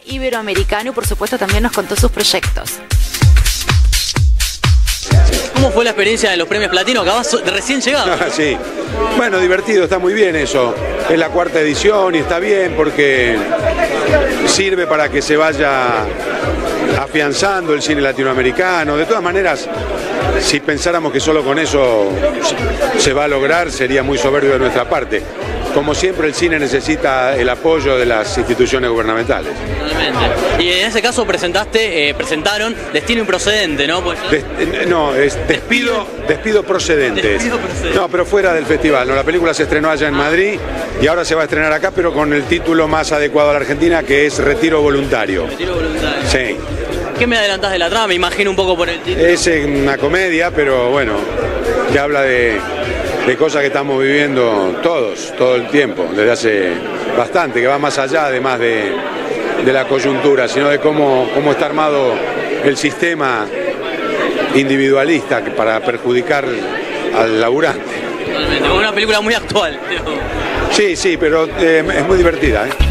iberoamericano y por supuesto también nos contó sus proyectos. ¿Cómo fue la experiencia de los premios Platino? Acabas de recién llegado. Sí, bueno, divertido, está muy bien eso. Es la 4ª edición y está bien porque sirve para que se vaya afianzando el cine latinoamericano. De todas maneras, si pensáramos que solo con eso se va a lograr, sería muy soberbio de nuestra parte. Como siempre, el cine necesita el apoyo de las instituciones gubernamentales. Totalmente. Y en ese caso presentaron Destino Improcedente, ¿no? Pues... No, es Despido Procedente. Despido Procedente. No, pero fuera del festival. No, la película se estrenó allá en Madrid y ahora se va a estrenar acá, pero con el título más adecuado a la Argentina, que es Retiro Voluntario. Retiro Voluntario. Sí. ¿Qué me adelantás de la trama? Me imagino un poco por el título. Es una comedia, pero bueno, que habla de cosas que estamos viviendo todos, todo el tiempo, desde hace bastante, que va más allá además de la coyuntura, sino de cómo está armado el sistema individualista para perjudicar al laburante. Totalmente, una película muy actual. Sí, pero es muy divertida, ¿eh?